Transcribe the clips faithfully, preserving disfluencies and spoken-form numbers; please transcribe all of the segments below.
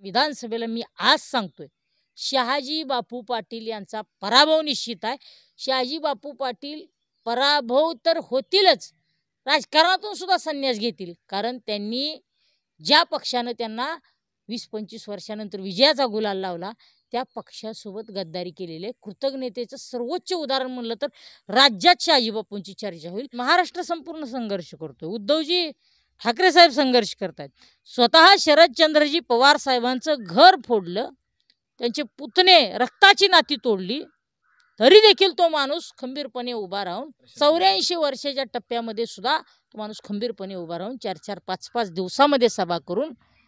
विधानसभेला मी आज सांगतोय, शहाजी बापू पाटील यांचा पराभव निश्चित आहे। शहाजी बापू पाटील पराभव तर होतीलच, राजकारणातून सुद्धा संन्यास घेतील, कारण त्यांनी ज्या पक्षाने त्यांना वीस पंचवीस वर्षानंतर विजयाचा गुलाल लावला त्या पक्षासोबत गद्दारी केलेले कृतज्ञतेचं सर्वोच्च उदाहरण म्हणलं तर राज्यात शहाजी बापूंची चर्चा होईल। महाराष्ट्र संपूर्ण संघर्ष करतोय, उद्धवजी ठाकरे साहेब संघर्ष करतात, स्वतः शरदचंद्रजी पवार साहेबांचं घर फोडलं, त्यांचे पुतणे रक्ताची नाती तोडली, तरी देखील तो माणूस खंबीरपणे उभा राहून चौऱ्याऐंशी वर्षाच्या टप्प्यामध्ये सुद्धा तो माणूस खंबीरपणे उभा राहून चार चार पाच पाच दिवसामध्ये सभा करून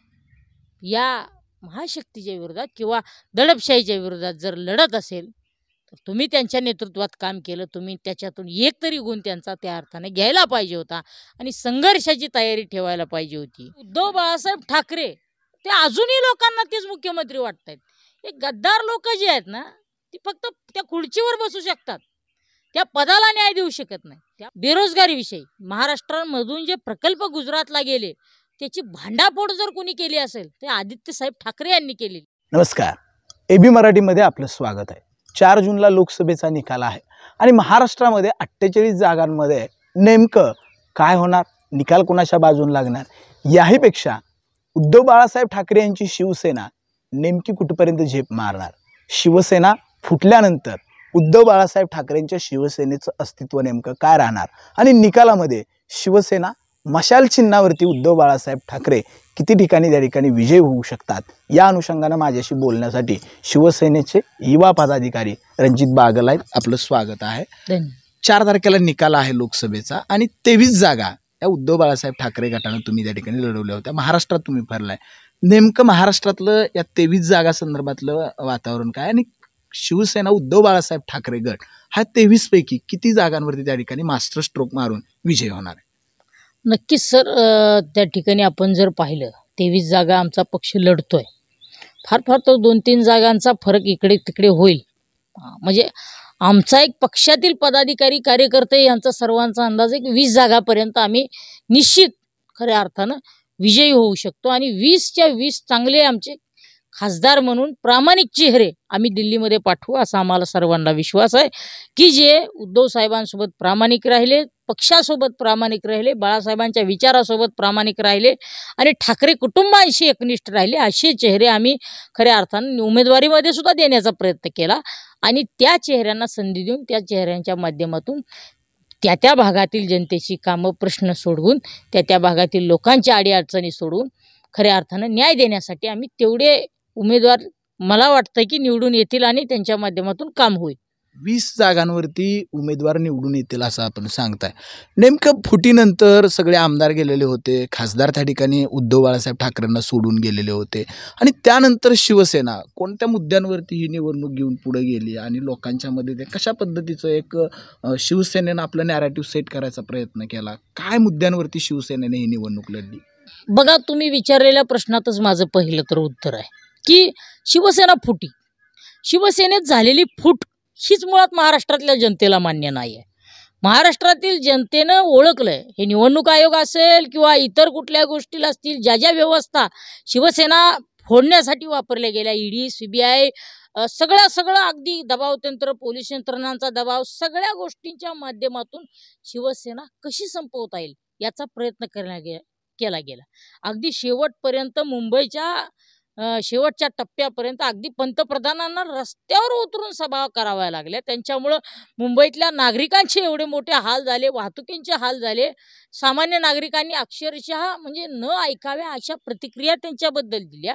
या महाशक्तीच्या विरोधात किंवा दडपशाहीच्या विरोधात जर लढत असेल तर तुम्ही त्यांच्या नेतृत्वात काम केलं, तुम्ही त्याच्यातून एक तरी गुण त्यांचा त्या अर्थाने घ्यायला पाहिजे होता आणि संघर्षाची तयारी ठेवायला पाहिजे होती। उद्धव बाळासाहेब ठाकरे ते अजूनही लोकांना तेच मुख्यमंत्री वाटतात। हे गद्दार लोक जे आहेत ना, ती फक्त त्या खुर्चीवर बसू शकतात, त्या पदाला न्याय देऊ शकत नाही। त्या बेरोजगारीविषयी महाराष्ट्रामधून जे प्रकल्प गुजरातला गेले त्याची भांडाफोड जर कोणी केली असेल ते आदित्य साहेब ठाकरे यांनी केली। नमस्कार, एबी मराठीमध्ये आपलं स्वागत आहे। चार जूनला लोकसभेचा निकाल आहे आणि महाराष्ट्रामध्ये अठ्ठेचाळीस जागांमध्ये नेमकं काय होणार, निकाल कोणाच्या बाजून लागणार, याही पेक्षा उद्धव बाळासाहेब ठाकरे यांची शिवसेना नेमकी कुठपर्यंत झेप मारणार, शिवसेना फुटल्यानंतर उद्धव बाळासाहेब ठाकरेंच्या शिवसेनेचं अस्तित्व नेमकं काय राहणार आणि निकालामध्ये शिवसेना मशाल चिन्हावरती उद्धव बाळासाहेब ठाकरे किती ठिकाणी त्या ठिकाणी विजय होऊ शकतात, या अनुषंगाने माझ्याशी बोलण्यासाठी शिवसेनेचे युवा पदाधिकारी रणजित बागल आहेत। आपलं स्वागत आहे। चार तारखेला निकाल आहे लोकसभेचा आणि तेवीस जागा या उद्धव बाळासाहेब ठाकरे गटाने तुम्ही त्या ठिकाणी लढवल्या होत्या, महाराष्ट्रात तुम्ही भरलाय। नेमकं महाराष्ट्रातलं या तेवीस जागा संदर्भातलं वातावरण काय आणि शिवसेना उद्धव बाळासाहेब ठाकरे गट हा तेवीस पैकी किती जागांवरती त्या ठिकाणी मास्टर स्ट्रोक मारून विजय होणार आहे? नक्कीच सर, त्या ठिकाणी आपण जर पाहिलं तेवीस जागा आमचा पक्ष लढतोय, फार फार तो दोन तीन जागांचा फरक इकडे तिकडे होईल। म्हणजे आमचा एक पक्षातील पदाधिकारी कार्यकर्ते यांचा सर्वांचा अंदाज एक वीस जागापर्यंत आम्ही निश्चित खऱ्या अर्थानं विजयी होऊ शकतो आणि वीसच्या वीस चांगले आमचे खासदार म्हणून प्रामाणिक चेहरे आम्ही दिल्लीमध्ये पाठवू असा आम्हाला सर्वांना विश्वास आहे की जे उद्धव साहेबांसोबत प्रामाणिक राहिले, पक्षासोबत प्रामाणिक राहिले, बाळासाहेबांच्या विचारासोबत प्रामाणिक राहिले आणि ठाकरे कुटुंबांशी एकनिष्ठ राहिले, असे चेहरे आम्ही खऱ्या अर्थानं उमेदवारीमध्ये सुद्धा देण्याचा प्रयत्न केला आणि त्या चेहऱ्यांना संधी देऊन त्या चेहऱ्यांच्या माध्यमातून त्या त्या भागातील जनतेची कामं प्रश्न सोडवून त्या त्या भागातील लोकांच्या अडीअडचणी सोडवून खऱ्या अर्थानं न्याय देण्यासाठी आम्ही तेवढे उमेदवार मला वाटतं की निवडून येतील आणि त्यांच्या माध्यमातून काम होईल। वीस जागांवरती उमेदवार निवडून येतील असं आपण सांगताय। नेमकं फुटीनंतर सगळे आमदार गेलेले होते, खासदार त्या ठिकाणी उद्धव बाळासाहेब ठाकरेंना सोडून गेलेले होते आणि त्यानंतर शिवसेना कोणत्या मुद्द्यांवरती ही निवडणूक घेऊन पुढे गेली आणि लोकांच्या मध्ये ते कशा पद्धतीचं एक शिवसेनेनं आपलं नॅरेटिव्ह सेट करायचा प्रयत्न केला, काय मुद्द्यांवरती शिवसेनेने ही निवडणूक लढली? बघा, तुम्ही विचारलेल्या प्रश्नातच माझं पहिलं तर उत्तर आहे की शिवसेना फुटी, शिवसेनेत झालेली फूट हीच मुळात महाराष्ट्रातल्या जनतेला मान्य नाही आहे। महाराष्ट्रातील जनतेनं ओळखलंय, हे निवडणूक आयोग असेल किंवा इतर कुठल्या गोष्टीला असतील, ज्या ज्या व्यवस्था शिवसेना फोडण्यासाठी वापरल्या गेल्या, ईडी सीबीआय सगळ्या सगळं अगदी दबाव तंत्र, पोलीस यंत्रणांचा दबाव, सगळ्या गोष्टींच्या माध्यमातून शिवसेना कशी संपवता येईल याचा प्रयत्न करण्यात गे केला गेला। अगदी शेवटपर्यंत मुंबईच्या शेवटच्या टप्प्यापर्यंत अगदी पंतप्रधानांना रस्त्यावर उतरून सभा कराव्या लागल्या, त्यांच्यामुळं मुंबईतल्या नागरिकांचे एवढे मोठे हाल झाले, वाहतुकींचे हाल झाले, सामान्य नागरिकांनी अक्षरशः म्हणजे न ऐकाव्या अशा प्रतिक्रिया त्यांच्याबद्दल दिल्या।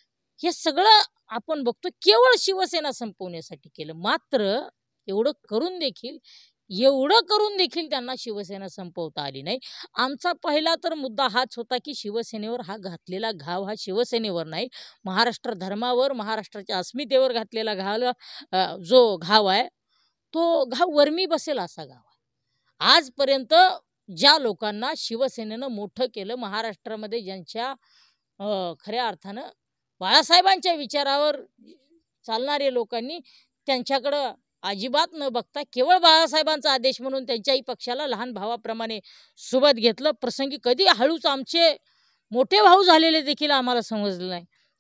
हे सगळं आपण बघतो केवळ शिवसेना संपवण्यासाठी केलं, मात्र एवढं करून देखील एवढं करून देखील त्यांना शिवसेना संपवता आली नाही। आमचा पहिला तर मुद्दा हाच होता की शिवसेनेवर हा घातलेला घाव हा शिवसेनेवर नाही, महाराष्ट्र धर्मावर, महाराष्ट्राच्या अस्मितेवर घातलेला घाव जो घाव आहे तो घाव वर्मी बसेल असा घाव आहे। आजपर्यंत ज्या लोकांना शिवसेनेनं मोठं केलं, महाराष्ट्रामध्ये ज्यांच्या खऱ्या अर्थानं बाळासाहेबांच्या विचारावर चालणारे लोकांनी त्यांच्याकडं अजिबात न बघता केवळ बाळासाहेबांचा आदेश म्हणून त्यांच्याही पक्षाला लहान भावाप्रमाणे सोबत घेतलं। प्रसंगी कधी हळूच आमचे मोठे भाऊ झालेले देखील आम्हाला समजलं नाही,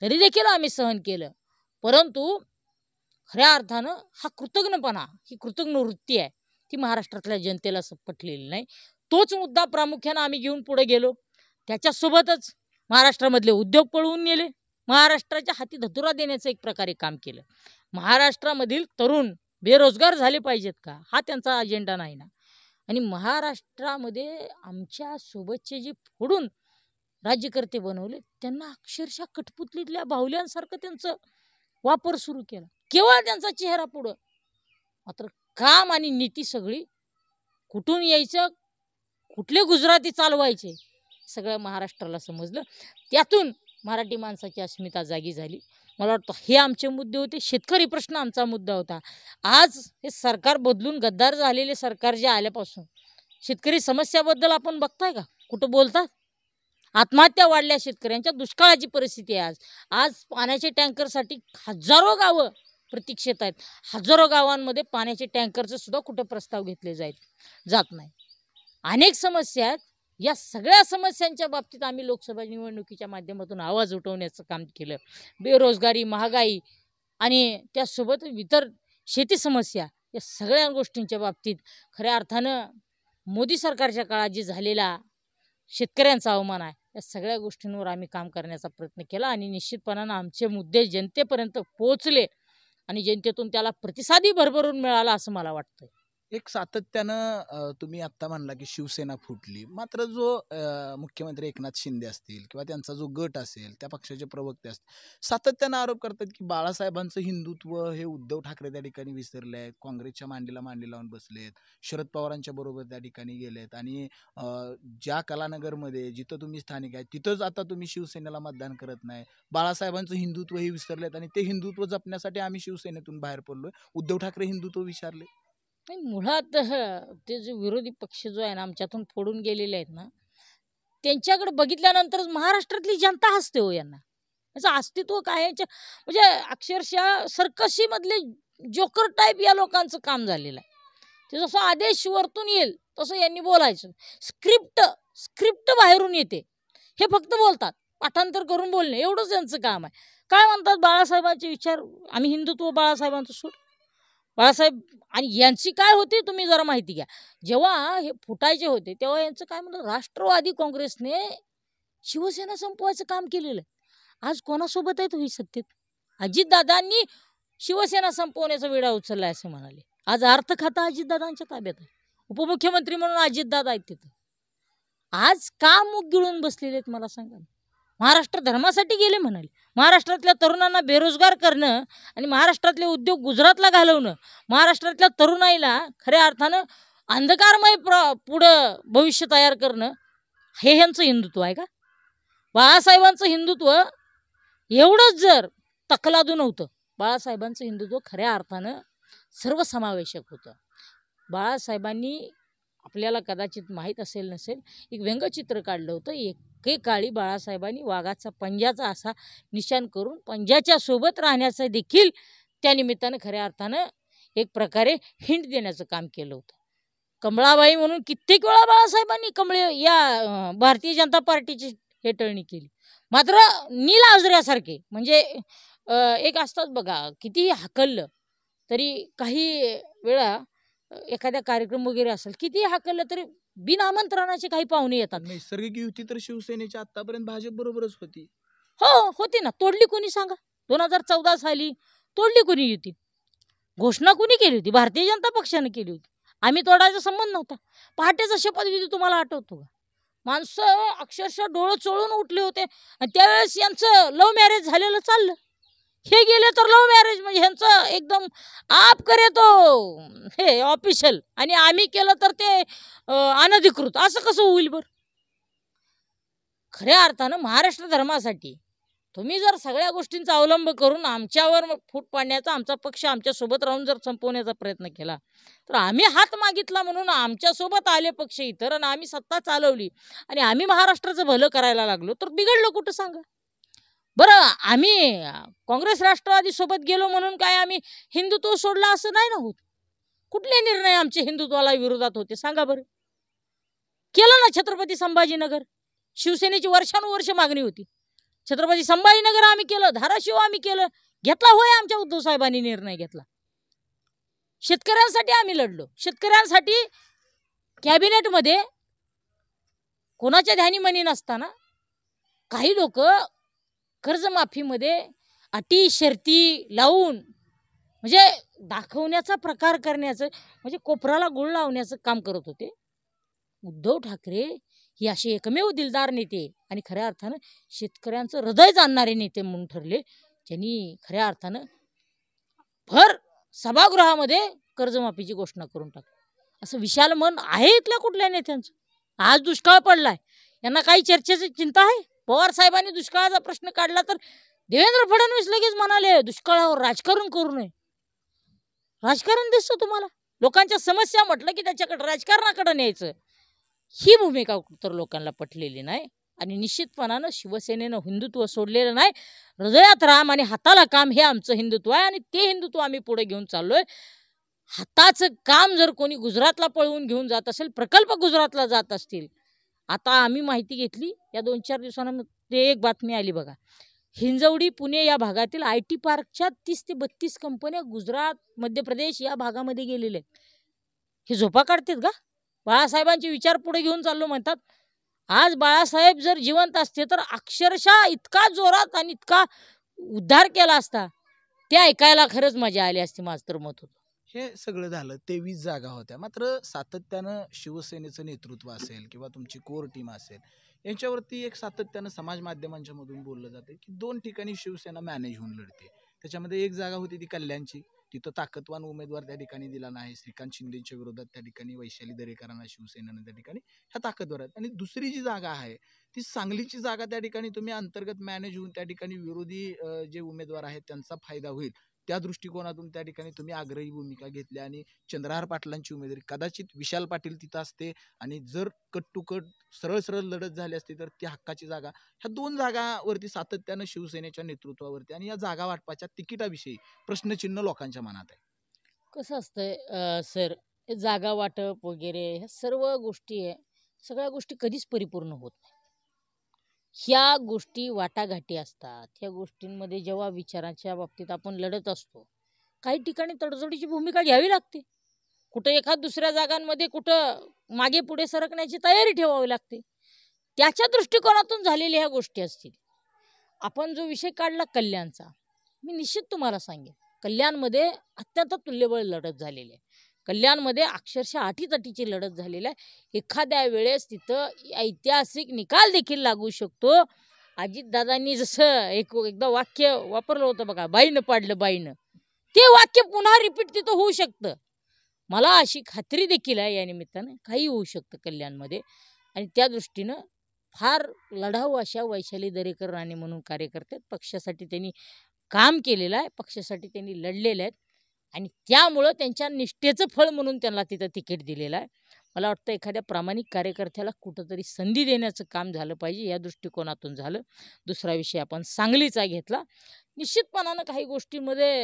तरी देखील आम्ही सहन केलं. परंतु खऱ्या अर्थानं हा कृतज्ञपणा, ही कृतज्ञ वृत्ती आहे, ती महाराष्ट्रातल्या जनतेला पटलेली नाही. तोच मुद्दा प्रामुख्यानं आम्ही घेऊन पुढे गेलो. त्याच्यासोबतच महाराष्ट्रामधले उद्योग पळवून नेले, महाराष्ट्राच्या हाती धतुरा देण्याचं एक प्रकारे काम केलं. महाराष्ट्रामधील तरुण बेरोजगार झाले पाहिजेत का, हा त्यांचा अजेंडा नाही ना. आणि महाराष्ट्रामध्ये आमच्या सोबतचे जे फोडून राज्यकर्ते बनवले, त्यांना अक्षरशः कठपुतलीतल्या बाहुल्यांसारखं त्यांचं वापर सुरू केला, केवळ त्यांचा चेहरा पुढं. मात्र काम आणि नीती सगळी कुठून यायचं, कुठले गुजराती चालवायचे, सगळं महाराष्ट्राला समजलं. त्यातून मराठी माणसाची अस्मिता जागी झाली. मला वाटतं हे आमचे मुद्दे होते. शेतकरी प्रश्न आमचा मुद्दा होता. आज हे सरकार बदलून गद्दार झालेले सरकार जे आल्यापासून शेतकरी समस्याबद्दल आपण बघताय का, कुठं बोलतात? आत्महत्या वाढल्या शेतकऱ्यांच्या, दुष्काळाची परिस्थिती आहे आज. आज पाण्याचे टँकरसाठी हजारो गावं प्रतीक्षेत आहेत. हजारो गावांमध्ये पाण्याचे टँकरचे सुद्धा कुठं प्रस्ताव घेतले जात जात नाही. अनेक समस्या आहेत. या सगळ्या समस्यांच्या बाबतीत आम्ही लोकसभा निवडणुकीच्या माध्यमातून आवाज उठवण्याचं काम केलं. बेरोजगारी, महागाई आणि त्यासोबत इतर शेती समस्या, या सगळ्या गोष्टींच्या बाबतीत खऱ्या अर्थानं मोदी सरकारच्या काळात जे झालेला शेतकऱ्यांचा अवमान आहे, या सगळ्या गोष्टींवर आम्ही काम करण्याचा प्रयत्न केला. आणि निश्चितपणानं आमचे मुद्दे जनतेपर्यंत पोहोचले आणि जनतेतून त्याला प्रतिसादही भरभरून मिळाला असं मला वाटतं. एक सातत्यानं अ, तुम्ही आत्ता म्हणला की शिवसेना फुटली, मात्र जो अ, मुख्यमंत्री एकनाथ शिंदे असतील किंवा त्यांचा जो गट असेल, त्या पक्षाचे प्रवक्ते असतील, सातत्यानं आरोप करतात की बाळासाहेबांचं हिंदुत्व हे उद्धव ठाकरे त्या ठिकाणी विसरले आहेत, काँग्रेसच्या मांडीला मांडी लावून बसलेत, शरद पवारांच्या बरोबर त्या ठिकाणी गेलेत आणि अ, ज्या कलानगरमध्ये जिथं तुम्ही स्थानिक आहे तिथंच आता तुम्ही शिवसेनेला मतदान करत नाही. बाळासाहेबांचं हिंदुत्व हे विसरलेत आणि ते हिंदुत्व जपण्यासाठी आम्ही शिवसेनेतून बाहेर पडलोय. उद्धव ठाकरे हिंदुत्व विसरले? नाही, मुळात ह, ते जे विरोधी पक्ष जो आहे ना आमच्यातून फोडून गेलेले आहेत ना, त्यांच्याकडे बघितल्यानंतरच महाराष्ट्रातली जनता हसते हो यांना. याचं अस्तित्व काय याच्या, म्हणजे अक्षरशः सर्कशीमधले जोकर टाईप या लोकांचं काम झालेलं आहे. ते जसं आदेश वरतून येईल तसं यांनी बोलायचं. स्क्रिप्ट स्क्रिप्ट बाहेरून येते, हे फक्त बोलतात, पाठांतर करून बोलणे एवढंच त्यांचं काम आहे. काय म्हणतात, बाळासाहेबांचे विचार, आम्ही हिंदुत्व बाळासाहेबांचं सोड. बाळासाहेब आणि यांची काय होती तुम्ही जरा माहिती घ्या. जेव्हा हे फुटायचे होते तेव्हा यांचं काय म्हणलं, राष्ट्रवादी काँग्रेसने शिवसेना संपवायचं काम केलेलं आहे. आज कोणासोबत आहे तुम्ही सत्तेत? अजितदादांनी शिवसेना संपवण्याचा विडा उचलला असं म्हणाले. आज अर्थ खाता अजितदादांच्या ताब्यात आहे, उपमुख्यमंत्री म्हणून अजितदादा आहेत तिथं. आज का मुग गिळून बसलेले आहेत मला सांगा. महाराष्ट्र धर्मासाठी गेले म्हणाले. महाराष्ट्रातल्या तरुणांना बेरोजगार करणं आणि महाराष्ट्रातले उद्योग गुजरातला घालवणं, महाराष्ट्रातल्या तरुणाईला खऱ्या अर्थानं अंधकारमय प्र पुढं भविष्य तयार करणं, हे ह्यांचं हिंदुत्व आहे का? बाळासाहेबांचं हिंदुत्व एवढंच जर तकलादू नव्हतं, बाळासाहेबांचं हिंदुत्व खऱ्या अर्थानं सर्वसमावेशक होतं. बाळासाहेबांनी, आपल्याला कदाचित माहीत असेल नसेल, एक व्यंगचित्र काढलं होतं. एकेकाळी बाळासाहेबांनी वाघाचा पंजाचा असा निशाण करून पंजाच्या सोबत राहण्याचं देखील त्या निमित्तानं खऱ्या अर्थानं एक प्रकारे हिंट देण्याचं काम केलं होतं. कमळाबाई म्हणून कित्येक वेळा बाळासाहेबांनी कमळे या भारतीय जनता पार्टीची हेटळणी केली. मात्र नील आजऱ्यासारखे, म्हणजे एक असतात बघा, कितीही हाकललं तरी काही वेळा एखाद्या कार्यक्रम वगैरे असेल, किती हाकललं तरी बिन आमंत्रणाचे काही पाहुणे येतात. नैसर्गिक युती तर शिवसेनेची आतापर्यंत भाजप बरोबरच होती. हो होती ना. तोडली कोणी सांगा? दोन हजार चौदा साली तोडली कोणी युती? घोषणा कोणी केली होती? भारतीय जनता पक्षाने केली होती. आम्ही तोडायचा संबंध नव्हता. पहाटेचा शपथविधी तुम्हाला आठवतो का? माणसं अक्षरशः डोळं चोळून उठले होते. आणि त्यावेळेस यांचं लव्ह मॅरेज झालेलं चाललं. हे गेले तर लव्ह मॅरेज म्हणजे ह्यांचं एकदम आप करे तो हे ऑफिशियल, आणि आम्ही केलं तर ते अनधिकृत. असं कसं होईल बरं? खऱ्या अर्थानं महाराष्ट्र धर्मासाठी तुम्ही जर सगळ्या गोष्टींचा अवलंब करून आमच्यावर फूट पाडण्याचा, आमचा पक्ष आमच्यासोबत राहून जर संपवण्याचा प्रयत्न केला, तर आम्ही हात मागितला म्हणून आमच्यासोबत आले पक्ष इतर आणि आम्ही सत्ता चालवली आणि आम्ही महाराष्ट्राचं भलं करायला लागलो, तर बिघडलं कुठं सांगा बरं? आम्ही काँग्रेस राष्ट्रवादी सोबत गेलो म्हणून काय आम्ही हिंदुत्व सोडलं असं नाही ना होत. कुठले निर्णय आमचे हिंदुत्वाला विरोधात होते सांगा बरं? केलं ना छत्रपती संभाजीनगर. शिवसेनेची वर्षानुवर्ष मागणी होती, छत्रपती संभाजीनगर आम्ही केलं, धाराशिव आम्ही केलं. घेतला होय आमच्या उद्धव साहेबांनी निर्णय घेतला. शेतकऱ्यांसाठी आम्ही लढलो. शेतकऱ्यांसाठी कॅबिनेटमध्ये कोणाच्या ध्यानी मनी नसताना काही लोक कर्जमाफीमध्ये अटी शर्ती लावून म्हणजे दाखवण्याचा प्रकार करण्याचं, म्हणजे कोपराला गुळ लावण्याचं काम करत होते. उद्धव ठाकरे ही असे एकमेव दिलदार नेते आणि खऱ्या अर्थानं शेतकऱ्यांचं हृदय जाणणारे नेते म्हणून ठरले, ज्यांनी खऱ्या अर्थानं भर सभागृहामध्ये कर्जमाफीची घोषणा करून टाकली. असं विशाल मन आहे इथल्या कुठल्या नेत्यांचं? आज दुष्काळ पडलाय, यांना काही चर्चेची चिंता आहे? पवार साहेबांनी दुष्काळाचा प्रश्न काढला तर देवेंद्र फडणवीस लगेच म्हणाले दुष्काळावर राजकारण करू नये. राजकारण दिसतं तुम्हाला? लोकांच्या समस्या म्हटलं की त्याच्याकडे राजकारणाकडे न्यायचं, ही भूमिका तर लोकांना पटलेली नाही. आणि निश्चितपणानं शिवसेनेनं हिंदुत्व सोडलेलं नाही. हृदयात राम आणि हाताला काम हे आमचं हिंदुत्व आहे आणि ते हिंदुत्व आम्ही पुढे घेऊन चाललोय. हाताचं काम जर कोणी गुजरातला पळवून घेऊन जात असेल, प्रकल्प गुजरातला जात असतील. आता आम्ही माहिती घेतली या दोन चार दिवसांमध्ये एक बातमी आली बघा, हिंजवडी पुणे या भागातील आय टी पार्कच्या तीस ते बत्तीस कंपन्या गुजरात मध्य प्रदेश या भागामध्ये गेलेले आहेत. हे झोपा काढतात का? बाळासाहेबांचे विचार पुढे घेऊन चाललो म्हणतात. आज बाळासाहेब जर जिवंत असते तर अक्षरशः इतका जोरात आणि इतका उद्धार केला असता, ते ऐकायला खरंच मजा आली असती, माझं तर मत होतं. हे सगळं झालं, तेवीस जागा होत्या. मात्र सातत्यानं शिवसेनेचं नेतृत्व असेल किंवा तुमची कोर टीम असेल, यांच्यावरती एक सातत्यानं समाज माध्यमांच्या मधून बोललं जाते की दोन ठिकाणी शिवसेना मॅनेज होऊन लढते. त्याच्यामध्ये एक जागा होती ती कल्याणची, तिथं ताकदवान उमेदवार त्या ठिकाणी दिला नाही. श्रीकांत शिंदेच्या विरोधात त्या ठिकाणी वैशाली दरेकरांना शिवसेनेनं त्या ठिकाणी ह्या ताकदवर आहेत. आणि दुसरी जी जागा आहे ती सांगलीची जागा, त्या ठिकाणी तुम्ही अंतर्गत मॅनेज होऊन त्या ठिकाणी विरोधी जे उमेदवार आहेत त्यांचा फायदा होईल त्या दृष्टिकोनातून त्या ठिकाणी तुम्ही आग्रही भूमिका घेतली आणि चंद्रहार पाटलांची उमेदवारी, कदाचित विशाल पाटील तिथं असते आणि जर कट टू कट सरळ सरळ लढत झाली असती तर ती हक्काची जागा. ह्या दोन जागावरती सातत्यानं शिवसेनेच्या नेतृत्वावरती आणि या जागा वाटपाच्या तिकिटाविषयी प्रश्नचिन्ह लोकांच्या मनात आहे. कसं असतंय सर, जागा वाटप वगैरे ह्या सर्व गोष्टी आहे, सगळ्या गोष्टी कधीच परिपूर्ण होत नाही. ह्या गोष्टी वाटाघाटी असतात. ह्या गोष्टींमध्ये जेव्हा विचारांच्या बाबतीत आपण लढत असतो, काही ठिकाणी तडजोडीची भूमिका घ्यावी लागते. कुठं एखाद दुसऱ्या जागांमध्ये कुठं मागे पुढे सरकण्याची तयारी ठेवावी लागते. त्याच्या दृष्टिकोनातून झालेल्या ह्या गोष्टी असतील. आपण जो विषय काढला कल्याणचा, मी निश्चित तुम्हाला सांगेन, कल्याणमध्ये अत्यंत तुल्यबळ लढत झालेली आहे. कल्याणमध्ये अक्षरशः आठीतटीची लढत झालेली आहे. एखाद्या वेळेस तिथं ऐतिहासिक निकाल देखील लागू शकतो. अजितदादांनी जसं एक एकदा वाक्य वापरलं होतं बघा, बाईनं पाडलं बाईनं, ते वाक्य पुन्हा रिपीट तिथं होऊ शकतं. मला अशी खात्री देखील आहे या निमित्तानं काही होऊ शकतं कल्याणमध्ये. आणि त्या दृष्टीनं फार लढाऊ अशा वैशाली दरेकर राणे म्हणून कार्यकर्ते आहेत. पक्षासाठी त्यांनी काम केलेलं आहे, पक्षासाठी त्यांनी लढलेले आहेत आणि त्यामुळं त्यांच्या निष्ठेचं फळ म्हणून त्यांना तिथं तिकीट दिलेलं आहे. मला वाटतं एखाद्या प्रामाणिक कार्यकर्त्याला कुठंतरी संधी देण्याचं काम झालं पाहिजे, या दृष्टिकोनातून झालं. दुसरा विषय आपण सांगलीचा घेतला. निश्चितपणानं काही गोष्टींमध्ये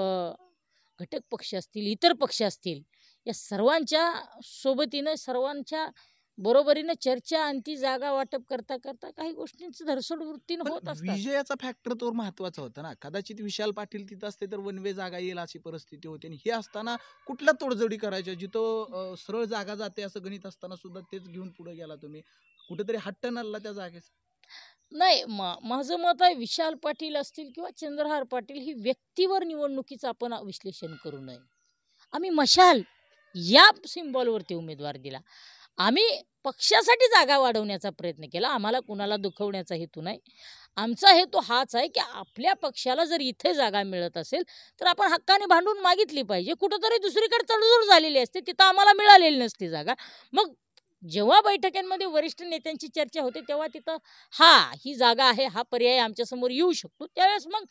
घटक पक्ष असतील, इतर पक्ष असतील, या सर्वांच्या सोबतीनं सर्वांच्या बरोबरीनं चर्चा आणि ती जागा वाटप करता करता काही गोष्टींचं धरसोड वृत्तीनं होत असतात. विजयाचा फॅक्टर तो महत्वाचा होता ना. कदाचित विशाल पाटील तिथं असते तर वनवे जागा येईल अशी परिस्थिती होती. आणि हे असताना कुठल्या तोडजोडी करायच्या, जिथं सरळ जागा जाते असं गणित असताना सुद्धा तेच घेऊन पुढे गेला तुम्ही. कुठेतरी हट्ट नळला त्या जागेचा. नाही, माझं मत आहे विशाल पाटील असतील किंवा चंद्रहार पाटील, ही व्यक्तीवर निवडणुकीचं आपण विश्लेषण करू नये. आम्ही मशाल या सिम्बॉलवरती उमेदवार दिला. आम्ही पक्षासाठी जागा वाढवण्याचा प्रयत्न केला. आम्हाला कुणाला दुखवण्याचा हेतू नाही. आमचा हेतू हाच आहे की आपल्या पक्षाला जर इथे जागा मिळत असेल तर आपण हक्काने भांडून मागितली पाहिजे. कुठंतरी दुसरीकडे तडजोड झालेली असते, तिथं आम्हाला मिळालेली नसते जागा. मग जेव्हा बैठकांमध्ये वरिष्ठ नेत्यांची चर्चा होते तेव्हा तिथं हा ही जागा आहे, हा पर्याय आमच्यासमोर येऊ शकतो. त्यावेळेस मग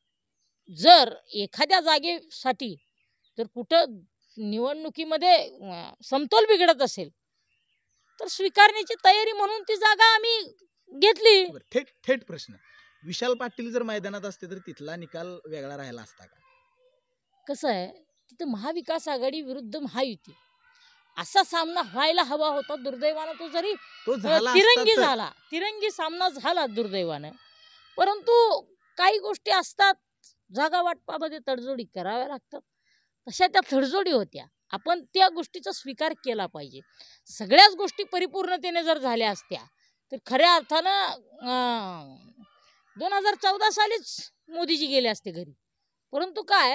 जर एखाद्या जागेसाठी जर कुठं निवडणुकीमध्ये समतोल बिघडत असेल तर स्वीकारण्याची तयारी म्हणून ती जागा आम्ही घेतली. थेट थेट प्रश्न, विशाल पाटील जर मैदानात असते तर तिथला निकाल वेगळा राहिला असता का? कसं आहे, तिथं महाविकास आघाडी विरुद्ध महायुती असा सामना व्हायला हवा होता. दुर्दैवानं तो जरी तो झाला तिरंगी असता तर- झाला, तिरंगी सामना झाला दुर्दैवानं. परंतु काही गोष्टी असतात जागा वाटपामध्ये तडजोडी कराव्या लागतात, तशा त्या तडजोडी होत्या. आपण त्या गोष्टीचा स्वीकार केला पाहिजे. सगळ्याच गोष्टी परिपूर्णतेने जर झाल्या असत्या तर खऱ्या अर्थानं दोन हजार चौदा सालीच मोदीजी गेले असते घरी. परंतु काय,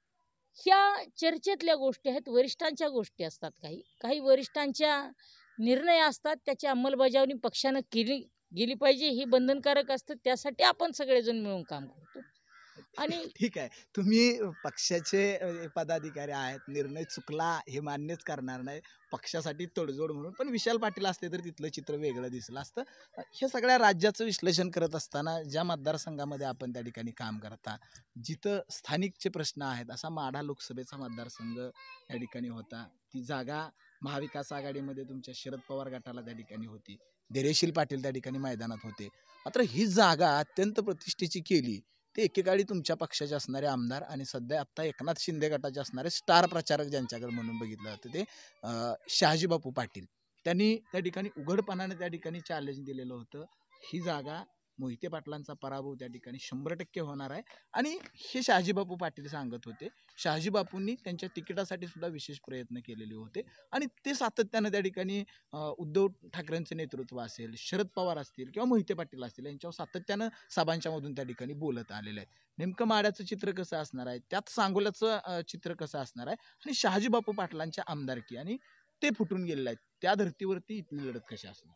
ह्या चर्चेतल्या गोष्टी आहेत, वरिष्ठांच्या गोष्टी असतात. काही काही वरिष्ठांच्या निर्णय असतात, त्याची अंमलबजावणी पक्षानं केली गेली पाहिजे, ही बंधनकारक असतं. त्यासाठी आपण सगळेजण मिळून काम करतो. आणि ठीक आहे, तुम्ही पक्षाचे अ, पदाधिकारी आहेत, निर्णय चुकला हे मान्यच करणार नाही, पक्षासाठी तडजोड म्हणून. पण विशाल पाटील असते तर तिथलं चित्र वेगळं दिसलं असतं. हे सगळ्या राज्याचं विश्लेषण करत असताना ज्या मतदारसंघामध्ये आपण त्या ठिकाणी काम करता, जिथं स्थानिकचे प्रश्न आहेत, असा माढा लोकसभेचा मतदारसंघ या ठिकाणी होता. ती जागा महाविकास आघाडीमध्ये तुमच्या शरद पवार गटाला त्या ठिकाणी होती, धैर्यशील पाटील त्या ठिकाणी मैदानात होते. मात्र ही जागा अत्यंत प्रतिष्ठेची केली ते एकेकाळी तुमच्या पक्षाचे असणारे आमदार आणि सध्या आत्ता एकनाथ शिंदे गटाचे असणारे स्टार प्रचारक ज्यांच्याकडे म्हणून बघितलं जातं ते शहाजी बापू पाटील. त्यांनी त्या ठिकाणी उघडपणाने त्या ठिकाणी चॅलेंज दिलेलं होतं. ही जागा मोहिते पाटलांचा पराभव त्या ठिकाणी शंभर टक्के होणार आहे आणि हे शहाजी बापू पाटील सांगत होते. शहाजी बापूंनी त्यांच्या तिकिटासाठी सुद्धा विशेष प्रयत्न केलेले होते आणि ते सातत्यानं त्या ठिकाणी उद्धव ठाकरेंचं नेतृत्व असेल, शरद पवार असतील किंवा मोहिते पाटील असतील यांच्यावर सातत्यानं सभांच्या मधून त्या ठिकाणी बोलत आलेले आहेत. नेमकं माड्याचं चित्र कसं असणार आहे, त्यात सांगोल्याचं चित्र कसं असणार आहे आणि शहाजी बापू पाटलांच्या आमदारकी आणि ते फुटून गेलेले आहेत त्या धर्तीवरती इथली लढत कशी असणार?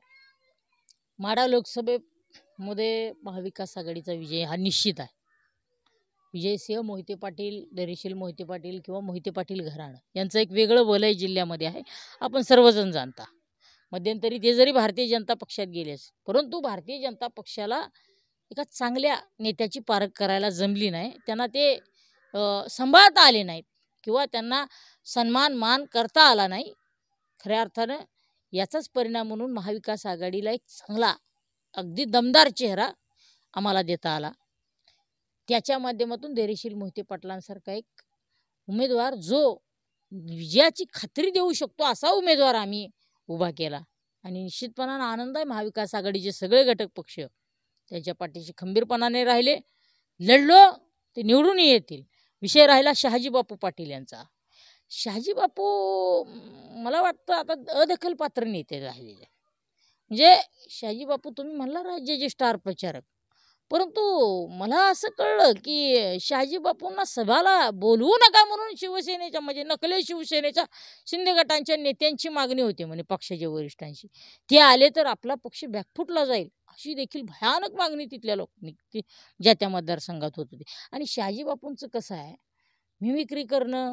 माढा लोकसभे मध्ये महाविकास आघाडीचा विजय हा निश्चित आहे. विजयसिंह मोहिते पाटील, धैर्यशील मोहिते पाटील किंवा मोहिते पाटील घराणं यांचं एक वेगळं वलय जिल्ह्यामध्ये आहे, आपण सर्वजण जाणता. मध्यंतरी ते जरी भारतीय जनता पक्षात गेलेच, परंतु भारतीय जनता पक्षाला एका चांगल्या नेत्याची पारख करायला जमली नाही. त्यांना ते सांभाळता आले नाहीत किंवा त्यांना सन्मान मान करता आला नाही. खऱ्या अर्थानं याचाच परिणाम म्हणून महाविकास आघाडीला एक चांगला अगदी दमदार चेहरा आम्हाला देता आला. त्याच्या माध्यमातून धैर्यशील मोहिते पाटलांसारखा एक उमेदवार जो विजयाची खात्री देऊ शकतो असा उमेदवार आम्ही उभा केला आणि निश्चितपणानं आनंद आहे. महाविकास आघाडीचे सगळे घटक पक्ष त्यांच्या पाठीशी खंबीरपणाने राहिले, लढलो ते निवडून येतील. विषय राहिला शहाजी बापू पाटील यांचा. शहाजी बापू मला वाटतं आता अदखलपात्र नेते राहिलेले. म्हणजे शहाजी बापू तुम्ही म्हणला राज्याचे स्टार प्रचारक, परंतु मला असं कळलं की शहाजी बापूंना सभाला बोलवू नका म्हणून शिवसेनेच्या म्हणजे नकले शिवसेनेच्या शिंदे गटांच्या नेत्यांची मागणी होती म्हणे पक्षाच्या वरिष्ठांशी. ते आले तर आपला पक्ष बॅकफुटला जाईल अशी देखील भयानक मागणी तिथल्या लोकांनी ज्या त्या मतदारसंघात होत होती. आणि शहाजी बापूंचं कसं आहे, मिमिक्री करणं,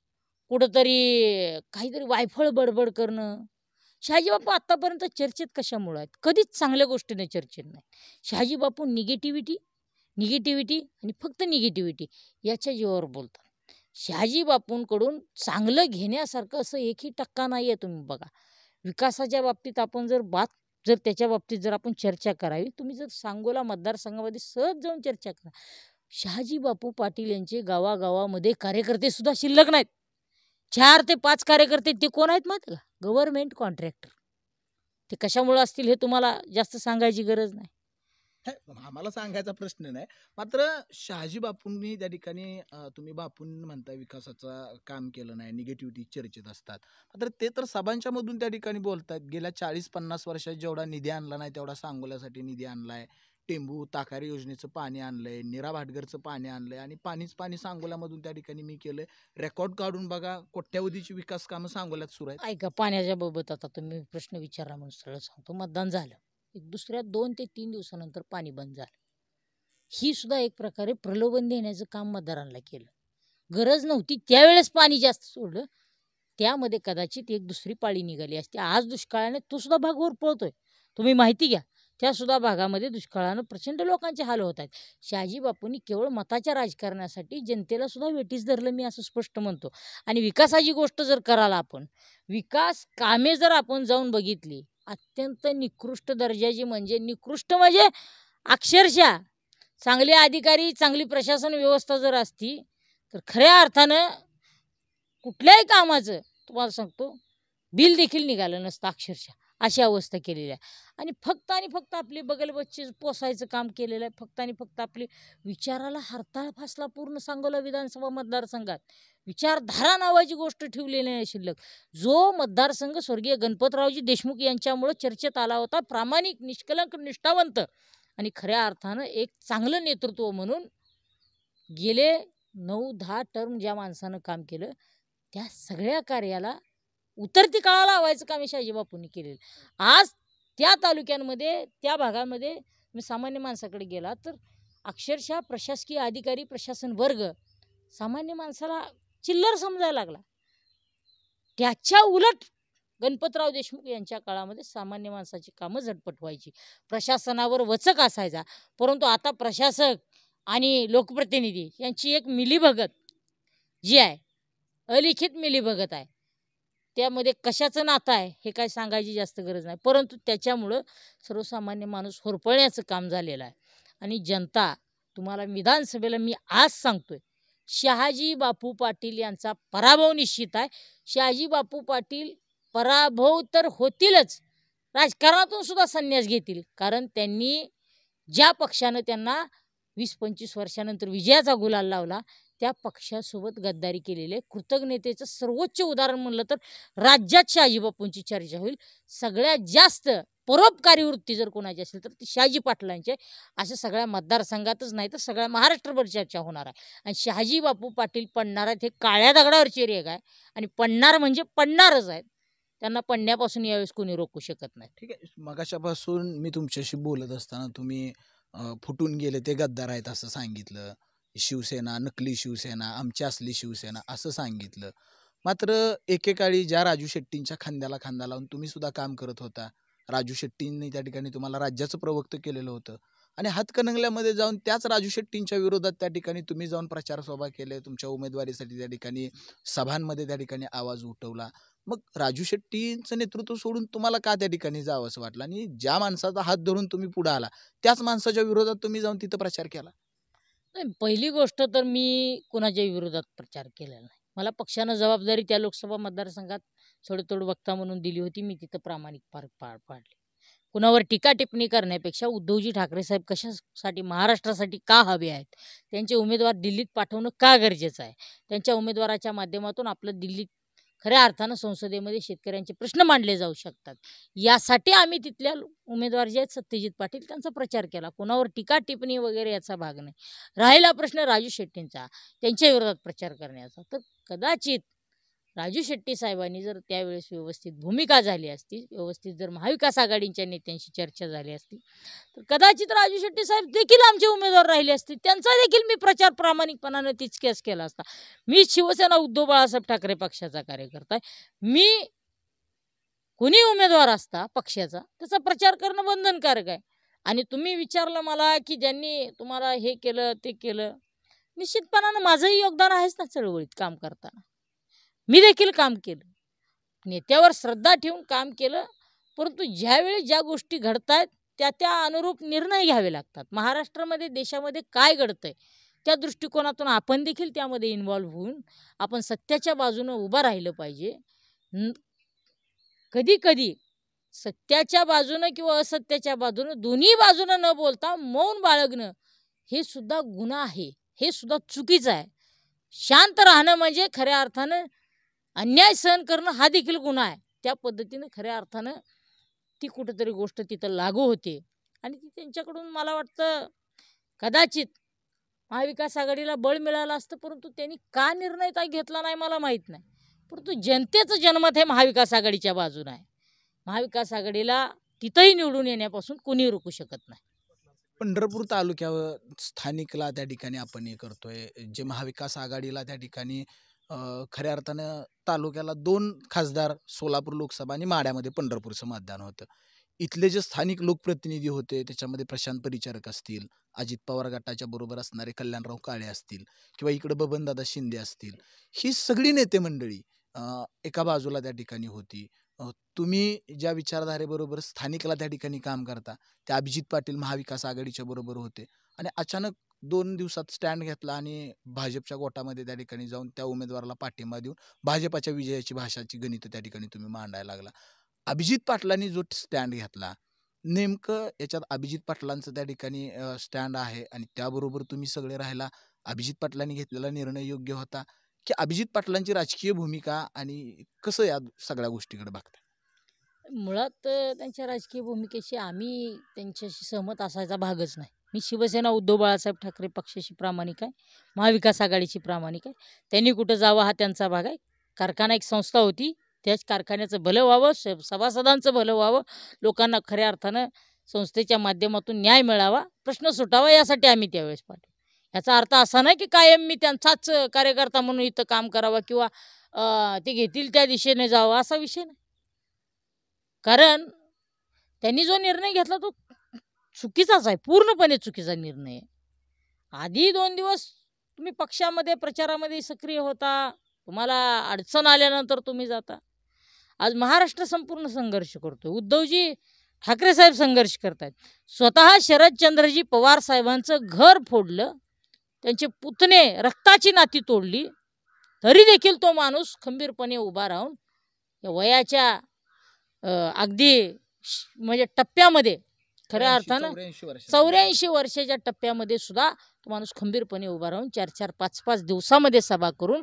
कुठंतरी काहीतरी वायफळ बडबड करणं. शहाजी बापू आत्तापर्यंत चर्चेत कशामुळे आहेत? कधीच चांगल्या गोष्टीने चर्चेत नाही. शहाजी बापू निगेटिव्हिटी निगेटिव्हिटी आणि फक्त निगेटिव्हिटी याच्या जीवावर बोलतात. शहाजी बापूंकडून चांगलं घेण्यासारखं असं एकही टक्का नाही आहे. तुम्ही बघा, विकासाच्या बाबतीत आपण जर बात जर त्याच्या बाबतीत जर आपण चर्चा करावी, तुम्ही जर सांगोला मतदारसंघामध्ये सहज जाऊन चर्चा करा. शहाजी बापू पाटील यांचे गावागावामध्ये कार्यकर्ते सुद्धा शिल्लक नाहीत. चार ते पाच कार्यकर्ते ते कोण आहेत माहिती का? Government contractor. ते कशामुळे असतील हे तुम्हाला जास्त सांगायची गरज नाही. आम्हाला सांगायचा प्रश्न नाही. मात्र शहाजी बापूंनी त्या ठिकाणी तुम्ही बापून म्हणता विकासाचं काम केलं नाही, निगेटिव्हिटी चर्चेत असतात. मात्र ते तर सभांच्या मधून त्या ठिकाणी बोलतात. गेल्या चाळीस पन्नास वर्षात जेवढा निधी आणला नाही तेवढा सांगोल्यासाठी निधी आणलाय. टेंबू ताकारी योजनेचं पाणी आणलंय, नीरा भाटघरचं पाणी आणलंय आणि पाणीच पाणी सांगोल्यामधून त्या ठिकाणी मी केलंय. रेकॉर्ड काढून बघा, कोट्यावधीची विकास कामं सांगोल्यात सुरू आहेत. ऐका, पाण्याच्या बाबत आता तुम्ही प्रश्न विचारला म्हणून सरळ सांगतो. मतदान झालं, एक दुसऱ्या दोन ते तीन दिवसानंतर पाणी बंद झालं. ही सुद्धा एक प्रकारे प्रलोभन देण्याचं काम मतदारांना केलं. गरज नव्हती त्यावेळेस पाणी जास्त सोडलं, त्यामध्ये कदाचित एक दुसरी पाळी निघाली असते. आज दुष्काळाने तो सुद्धा भाग वर पळतोय, तुम्ही माहिती घ्या. त्या सुद्धा भागामध्ये दुष्काळानं प्रचंड लोकांचे हाल होत आहेत. शहाजी बापूंनी केवळ मताच्या राजकारणासाठी जनतेला सुद्धा वेठीस धरलं, मी असं स्पष्ट म्हणतो. आणि विकासाची गोष्ट जर कराल आपण, विकास कामे जर आपण जाऊन बघितली, अत्यंत निकृष्ट दर्जाची, म्हणजे निकृष्ट म्हणजे अक्षरशः चांगले अधिकारी चांगली प्रशासन व्यवस्था जर असती तर खऱ्या अर्थानं कुठल्याही कामाचं तुम्हाला सांगतो बिल देखील निघालं नसतं. अक्षरशः अशी अवस्था केलेली आहे. आणि फक्त आणि फक्त आपली बगलबच्चे पोसायचं काम केलेलं आहे. फक्त आणि फक्त आपली विचाराला हरताळ फासला पूर्ण सांगोला विधानसभा मतदारसंघात. विचारधारा नावाची गोष्ट ठेवलेली नाही शिल्लक. जो मतदारसंघ स्वर्गीय गणपतरावजी देशमुख यांच्यामुळं चर्चेत आला होता, प्रामाणिक, निष्कलंक, निष्ठावंत आणि खऱ्या अर्थानं एक चांगलं नेतृत्व म्हणून गेले नऊ दहा टर्म ज्या माणसानं काम केलं, त्या सगळ्या कार्याला उतरती काळा लावायचं काम शहाजीबापूंनी केलेलं. आज त्या तालुक्यांमध्ये, त्या भागामध्ये मी सामान्य माणसाकडे गेला तर अक्षरशः प्रशासकीय अधिकारी, प्रशासन वर्ग सामान्य माणसाला चिल्लर समजायला लागला. त्याच्या उलट गणपतराव देशमुख यांच्या काळामध्ये सामान्य माणसाची कामं झटपट व्हायची, प्रशासनावर वचक असायचा. परंतु आता प्रशासक आणि लोकप्रतिनिधी यांची एक मिलीभगत जी आहे, अलिखित मिलीभगत आहे. त्यामध्ये कशाचं नातं आहे हे काय सांगायची जास्त गरज नाही. परंतु त्याच्यामुळं सर्वसामान्य माणूस होरपळण्याचं काम झालेलं आहे. आणि जनता तुम्हाला विधानसभेला मी आज सांगतोय, शहाजी बापू पाटील यांचा पराभव निश्चित आहे. शहाजी बापू पाटील पराभव तर होतीलच, राजकारणातून सुद्धा संन्यास घेतील. कारण त्यांनी ज्या पक्षानं त्यांना वीस पंचवीस वर्षानंतर विजयाचा गुलाल लावला, त्या पक्षासोबत गद्दारी केलेले कृतज्ञतेचं सर्वोच्च उदाहरण म्हणलं तर राज्यात शहाजी बापूंची चर्चा होईल. सगळ्यात जास्त परोपकारी वृत्ती जर कोणाची असेल तर ती शहाजी पाटलांची आहे. असं सगळ्या मतदारसंघातच नाही तर सगळ्या महाराष्ट्रभर चर्चा होणार आहे. आणि शहाजी बापू पाटील पडणार आहेत हे काळ्या दगडावरची रेग आहे. आणि पडणार म्हणजे पडणारच आहेत. त्यांना पडण्यापासून यावेळेस कोणी रोखू शकत नाही. ठीक आहे. मगाशापासून मी तुमच्याशी बोलत असताना तुम्ही अ, फुटून गेले ते गद्दार आहेत असं सांगितलं. शिवसेना, नकली शिवसेना, आमची असली शिवसेना असं सांगितलं. मात्र एकेकाळी ज्या राजू शेट्टींच्या खांद्याला खांदा लावून तुम्ही सुद्धा काम करत होता, राजू शेट्टींनी त्या ठिकाणी तुम्हाला राज्याचं प्रवक्ते केलेलं होतं आणि हातकणंगल्यामध्ये जाऊन त्याच राजू शेट्टींच्या विरोधात त्या ठिकाणी तुम्ही जाऊन प्रचार सभा केले, तुमच्या उमेदवारीसाठी त्या ठिकाणी सभांमध्ये त्या ठिकाणी आवाज उठवला. मग राजू शेट्टींचं नेतृत्व सोडून तुम्हाला का त्या ठिकाणी जावं असं वाटलं आणि ज्या माणसाचा हात धरून तुम्ही पुढे आला त्याच माणसाच्या विरोधात तुम्ही जाऊन तिथं प्रचार केला? नाही, पहिली गोष्ट तर मी कुणाच्या विरोधात प्रचार केलेला नाही. मला पक्षानं जबाबदारी त्या लोकसभा मतदारसंघात थोडं वक्ता म्हणून दिली होती. मी तिथं प्रामाणिक पार पार पाडले. कुणावर टीका टिप्पणी करण्यापेक्षा उद्धवजी ठाकरे साहेब कशासाठी महाराष्ट्रासाठी का हवे आहेत, त्यांचे उमेदवार दिल्लीत पाठवणं का गरजेचं आहे, त्यांच्या उमेदवाराच्या माध्यमातून आपलं दिल्लीत खऱ्या अर्थानं संसदेमध्ये शेतकऱ्यांचे प्रश्न मांडले जाऊ शकतात, यासाठी आम्ही तिथल्या उमेदवार जे आहेत सत्यजित पाटील त्यांचा प्रचार केला. कोणावर टीका टिप्पणी वगैरे याचा भाग नाही. राहिला प्रश्न राजू शेट्टींचा, त्यांच्या विरोधात प्रचार करण्याचा, तर कदाचित राजू शेट्टी साहेबांनी जर त्यावेळेस व्यवस्थित भूमिका झाली असती, व्यवस्थित जर महाविकास आघाडीच्या नेत्यांशी चर्चा झाली असती, तर कदाचित राजू शेट्टी साहेब देखील आमचे उमेदवार राहिले असते. त्यांचा देखील मी प्रचार प्रामाणिकपणाने तितक्याच केला असता. मी शिवसेना उद्धव बाळासाहेब ठाकरे पक्षाचा कार्यकर्ता आहे. मी कुणी उमेदवार असता पक्षाचा त्याचा प्रचार करणं बंधनकारक आहे. आणि तुम्ही विचारलं मला की ज्यांनी तुम्हाला हे केलं ते केलं, निश्चितपणानं माझंही योगदान आहेच ना चळवळीत काम करताना. मी देखील काम केलं, नेत्यावर श्रद्धा ठेवून काम केलं. परंतु ज्यावेळी ज्या गोष्टी घडतायत त्या त्या अनुरूप निर्णय घ्यावे लागतात. महाराष्ट्रामध्ये देशामध्ये काय घडतंय त्या दृष्टिकोनातून आपण देखील त्यामध्ये इन्व्हॉल्व्ह होऊन आपण सत्याच्या बाजूनं उभं राहिलं पाहिजे. कधी कधी सत्याच्या बाजूनं किंवा असत्याच्या बाजूनं दोन्ही बाजूनं न बोलता मौन बाळगणं हे सुद्धा गुन्हा आहे, हे सुद्धा चुकीचं आहे. शांत राहणं म्हणजे खऱ्या अर्थानं अन्याय सहन करणं हा देखील गुन्हा आहे. त्या पद्धतीनं खऱ्या अर्थानं ती कुठेतरी गोष्ट तिथं लागू होते. आणि ती त्यांच्याकडून मला वाटतं कदाचित महाविकास आघाडीला बळ मिळालं असतं, परंतु त्यांनी का निर्णय काय घेतला नाही मला माहीत नाही. परंतु जनतेचं जनमत हे महाविकास आघाडीच्या बाजूनं आहे. महाविकास आघाडीला तिथंही निवडून येण्यापासून कोणी रोखू शकत नाही. पंढरपूर तालुक्यावर स्थानिकला त्या ठिकाणी आपण हे करतोय, जे महाविकास आघाडीला त्या ठिकाणी अ, खऱ्या अर्थानं तालुक्याला दोन खासदार, सोलापूर लोकसभा आणि माढ्यामध्ये पंढरपूरचं मतदान होतं. इथले जे स्थानिक लोकप्रतिनिधी होते त्याच्यामध्ये प्रशांत परिचारक असतील, अजित पवार गटाच्या बरोबर असणारे कल्याणराव काळे असतील किंवा इकडे बबनदादा शिंदे असतील, ही सगळी नेते मंडळी अ, एका बाजूला त्या ठिकाणी होती. अ, तुम्ही ज्या विचारधारेबरोबर स्थानिकला त्या ठिकाणी काम करता ते अभिजित पाटील महाविकास आघाडीच्या बरोबर होते आणि अचानक दोन दिवसात स्टँड घेतला आणि भाजपच्या गोटामध्ये त्या ठिकाणी जाऊन त्या उमेदवाराला पाठिंबा देऊन भाजपाच्या विजयाची भाषाची गणित त्या ठिकाणी तुम्ही मांडायला लागला. अभिजित पाटलांनी जो स्टँड घेतला, नेमकं याच्यात अभिजित पाटलांचं त्या ठिकाणी स्टँड आहे आणि त्याबरोबर तुम्ही सगळे राहिला, अभिजित पाटलांनी घेतलेला निर्णय योग्य होता की अभिजित पाटलांची राजकीय भूमिका आणि कसं या सगळ्या गोष्टीकडे बघता? मुळात अ, त्यांच्या राजकीय भूमिकेशी आम्ही त्यांच्याशी सहमत असायचा भागच नाही. मी शिवसेना उद्धव बाळासाहेब ठाकरे पक्षाशी प्रामाणिक आहे, महाविकास आघाडीची प्रामाणिक आहे. त्यांनी कुठं जावं हा त्यांचा भाग आहे. कारखाना एक संस्था होती, त्याच कारखान्याचं भलं व्हावं, स सभासदांचं भलं व्हावं, लोकांना खऱ्या अर्थानं संस्थेच्या माध्यमातून न्याय मिळावा, प्रश्न सुटावा यासाठी आम्ही त्यावेळेस पाठवलं. याचा अर्थ असा नाही की कायम मी त्यांचाच कार्यकर्ता म्हणून इथं काम करावं किंवा अ, ते घेतील त्या दिशेने जावं असा विषय नाही. कारण त्यांनी जो निर्णय घेतला तो चुकीचाच आहे, पूर्णपणे चुकीचा निर्णय आहे. आधी दोन दिवस तुम्ही पक्षामध्ये प्रचारामध्ये सक्रिय होता, तुम्हाला अडचण आल्यानंतर तुम्ही जाता. आज महाराष्ट्र संपूर्ण संघर्ष करतोय. उद्धवजी ठाकरे साहेब संघर्ष करतायत. स्वतः शरदचंद्रजी पवार साहेबांचं घर फोडलं, त्यांचे पुतणे रक्ताची नाती तोडली, तरी देखील तो माणूस खंबीरपणे उभा राहून या वयाच्या अ, अगदी श- म्हणजे टप्प्यामध्ये खऱ्या अर्थानं चौऱ्याऐंशी वर्षाच्या टप्प्यामध्ये सुद्धा तो माणूस खंबीरपणे उभा राहून चार चार पाच पाच दिवसामध्ये सभा करून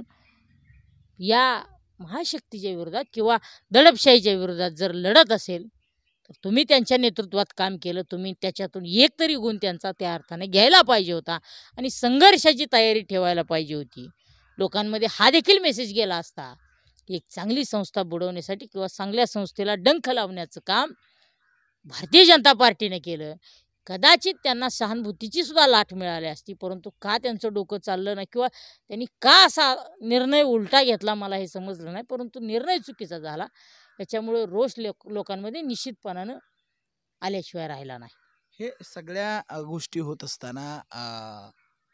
या महाशक्तीच्या विरोधात किंवा दडपशाहीच्या विरोधात जर लढत असेल तर तुम्ही त्यांच्या नेतृत्वात काम केलं, तुम्ही त्याच्यातून एक तरी गुण त्यांचा त्या अर्थाने घ्यायला पाहिजे होता आणि संघर्षाची तयारी ठेवायला पाहिजे होती. लोकांमध्ये हा देखील मेसेज गेला असता की एक चांगली संस्था बुडवण्यासाठी किंवा चांगल्या संस्थेला डंख लावण्याचं काम भारतीय जनता पार्टीने केलं. कदाचित त्यांना सहानुभूतीची सुद्धा लाट मिळाली असती, परंतु का त्यांचं डोकं चाललं नाही किंवा त्यांनी का असा निर्णय उलटा घेतला मला हे समजलं नाही, परंतु निर्णय चुकीचा झाला. त्याच्यामुळे रोष लोक लोकांमध्ये निश्चितपणानं आल्याशिवाय राहिला नाही. हे सगळ्या अ, गोष्टी होत असताना अ,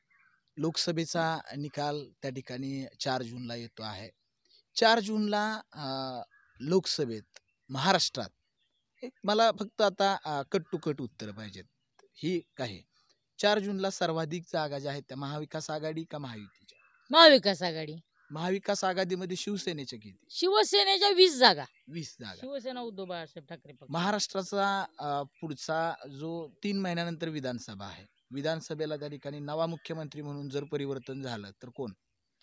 लोकसभेचा निकाल त्या ठिकाणी चार जूनला येतो आहे. चार जूनला अ, लोकसभेत महाराष्ट्रात एक मला फक्त आता कट टू कट उत्तर पाहिजेत. ही काय चार जूनला सर्वाधिक जागा ज्या आहेत त्या महाविकास आघाडी का महायुतीच्या? महाविकास आघाडी. महाविकास आघाडीमध्ये शिवसेनेच्या किती? शिवसेनेच्या वीस जागा. वीस जागा. शिवसेना उद्धव बाळासाहेब ठाकरे पक्ष. महाराष्ट्राचा अ, पुढचा जो तीन महिन्यानंतर विधानसभा आहे, विधानसभेला त्या ठिकाणी नवा मुख्यमंत्री म्हणून जर परिवर्तन झालं तर कोण?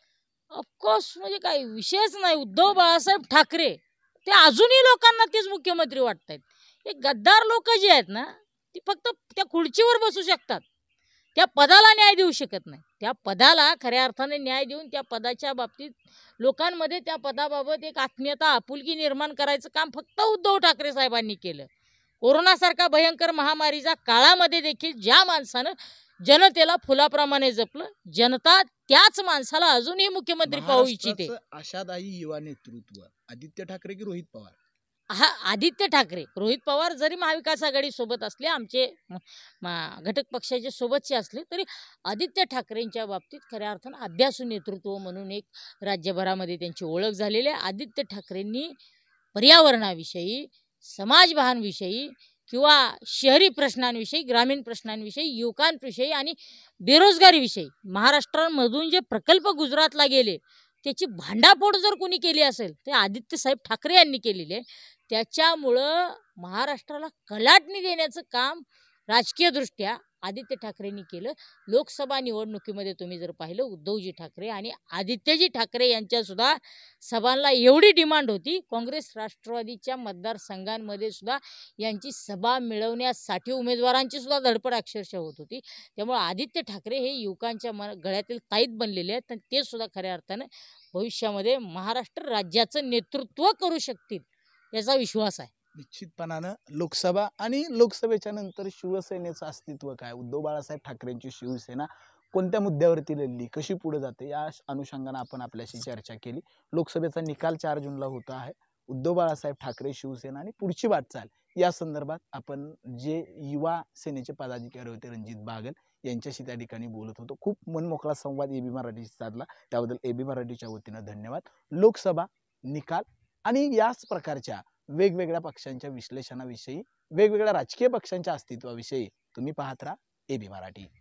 ऑफकोर्स म्हणजे काही विषयच नाही. उद्धव बाळासाहेब ठाकरे ते अजूनही लोकांना तेच मुख्यमंत्री वाटतायत. हे गद्दार लोक जे आहेत ना, ती फक्त त्या खुर्चीवर बसू शकतात, त्या पदाला न्याय देऊ शकत नाही. त्या पदाला खऱ्या अर्थाने न्याय देऊन त्या पदाच्या बाबतीत लोकांमध्ये त्या पदाबाबत एक आत्मीयता आपुलकी निर्माण करायचं काम फक्त उद्धव ठाकरे साहेबांनी केलं. कोरोनासारखा भयंकर महामारीच्या काळामध्ये देखील ज्या माणसानं जनतेला फुलाप्रमाणे जपलं, जनता त्याच माणसाला अजूनही मुख्यमंत्री पाहू इच्छिते. महाराष्ट्राचं आशादायी युवा नेतृत्व आदित्य ठाकरे की रोहित पवार? हा आदित्य ठाकरे. रोहित पवार जरी महाविकास आघाडी सोबत असले, आमचे म- मा- घटक पक्षाचे सोबतचे असले, तरी आदित्य ठाकरेंच्या बाबतीत खऱ्या अर्थानं अभ्यासू नेतृत्व म्हणून एक राज्यभरामध्ये त्यांची ओळख झालेली आहे. आदित्य ठाकरेंनी पर्यावरणाविषयी, समाजभानविषयी किंवा शहरी प्रश्नांविषयी, ग्रामीण प्रश्नांविषयी, युवकांविषयी आणि बेरोजगारीविषयी महाराष्ट्रामधून जे प्रकल्प गुजरातला गेले त्याची भांडाफोड जर कोणी केली असेल ते आदित्य साहेब ठाकरे यांनी केलेली आहे. त्याच्यामुळं महाराष्ट्राला कलाटणी देण्याचं काम राजकीयदृष्ट्या आदित्य ठाकरेंनी केलं. लोकसभा निवडणुकीमध्ये तुम्ही जर पाहिलं, उद्धवजी ठाकरे आणि आदित्यजी ठाकरे यांच्या सुद्धा सभांना एवढी डिमांड होती, काँग्रेस राष्ट्रवादीच्या मतदारसंघांमध्ये सुद्धा यांची सभा मिळवण्यासाठी उमेदवारांची सुद्धा धडपड अक्षरशः होत होती. त्यामुळे आदित्य ठाकरे हे युवकांच्या मन गळ्यातील ताईत बनलेले आहेत आणि ते सुद्धा खऱ्या अर्थानं भविष्यामध्ये महाराष्ट्र राज्याचं नेतृत्व करू शकतील याचा विश्वास आहे. निश्चितपणानं लोकसभा आणि लोकसभेच्या नंतर शिवसेनेचं अस्तित्व काय, उद्धव बाळासाहेब ठाकरेंची शिवसेना कोणत्या मुद्द्यावरती लढली, कशी पुढे जाते, या अनुषंगाने आपण आपल्याशी चर्चा केली. लोकसभेचा निकाल चार जूनला होता आहे. उद्धव बाळासाहेब ठाकरे शिवसेना आणि पुढची वाटचाल या संदर्भात आपण जे युवा सेनेचे पदाधिकारी होते रणजित बागल यांच्याशी त्या ठिकाणी बोलत होतो. खूप मनमोकळा संवाद एबी मराठीशी साधला, त्याबद्दल एबी मराठीच्या वतीनं धन्यवाद. लोकसभा निकाल आणि याच प्रकारच्या वेगवेगळ्या पक्षांच्या विश्लेषणाविषयी, वेगवेगळ्या राजकीय पक्षांच्या अस्तित्वाविषयी तुम्ही पाहत राहा एबी मराठी.